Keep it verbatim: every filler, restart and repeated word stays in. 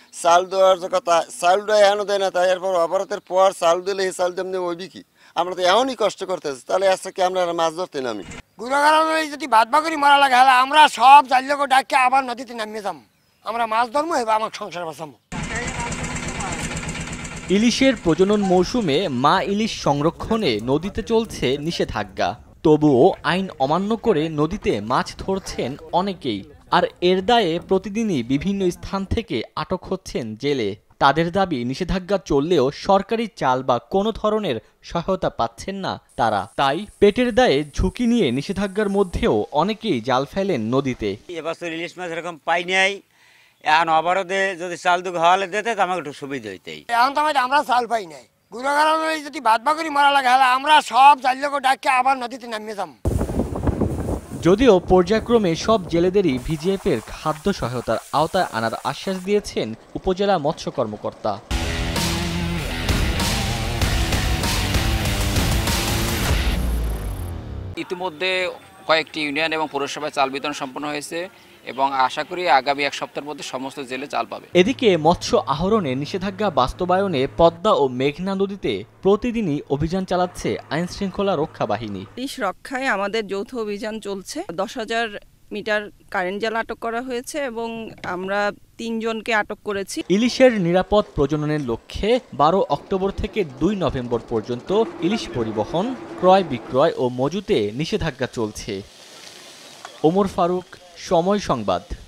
চাল দেওয়ার যে কথা চালটা এখনও দেয় না, তাই এরপর অবরোধের পর চাল দিলে এই চাল যেমনি ওই কি আমরা তো এমনই কষ্ট করতেছি, তাহলে আজকে কি আমরা মাছ ধরতে নামি? গুড়াগাড়া যদি ভাত বাকরি মারা লাগে হলে আমরা সব চাইলেকে ডাকে আবার নদীতে নামিয়ে যাম, আমরা মাছ ধরবো এবার আমার সংসার বাঁচাবো। ইলিশের প্রজনন মৌসুমে মা ইলিশ সংরক্ষণে নদীতে চলছে নিষেধাজ্ঞা, তবুও আইন অমান্য করে নদীতে মাছ ধরছেন অনেকেই। আর এর দায়ে প্রতিদিনই বিভিন্ন স্থান থেকে আটক হচ্ছেন জেলে। তাদের দাবি নিষেধাজ্ঞা চললেও সরকারি চাল বা কোনো ধরনের সহায়তা পাচ্ছেন না তারা, তাই পেটের দায়ে ঝুঁকি নিয়ে নিষেধাজ্ঞার মধ্যেও অনেকেই জাল ফেলেন নদীতে। এবছর ইলিশ মাছ এরকম পাই নাই, এখন অবরোধে যদি চাল দুঃখ হওয়ালে দিতে তো আমাকে একটু সুবিধা হইতেই। এখন তো আমরা চাল পাই নাই, গুড়াগাড়া যদি ভাত বাকরি মারা লাগে হলে আমরা সব চাইলেকে ডাকে আবার নদীতে নামিয়ে যাম। যদিও পর্যায়ক্রমে সব জেলেদেরই ভিজিএফের খাদ্য সহায়তার আওতায় আনার আশ্বাস দিয়েছেন উপজেলা মৎস্য কর্মকর্তা। ইতিমধ্যে কয়েকটি ইউনিয়ন এবং পৌরসভায় চাল বিতরণ সম্পন্ন হয়েছে এবং আশা করি আগামী এক সপ্তাহের মধ্যে সমস্ত জেলে চাল পাবে। এদিকে মৎস্য আহরণে নিষেধাজ্ঞা বাস্তবায়নে পদ্মা ও মেঘনা নদীতে প্রতিদিনই অভিযান চালাচ্ছে আইন শৃঙ্খলা রক্ষা বাহিনী। ইলিশ রক্ষায় আমাদের যৌথ অভিযান চলছে। দশ হাজার মিটার কারেন্ট জাল আটক করা হয়েছে এবং আমরা তিনজনকে আটক করেছি। ইলিশের নিরাপদ প্রজননের লক্ষ্যে বারো অক্টোবর থেকে দুই নভেম্বর পর্যন্ত ইলিশ পরিবহন, ক্রয় বিক্রয় ও মজুতে নিষেধাজ্ঞা চলছে। ওমর ফারুক, সময় সংবাদ।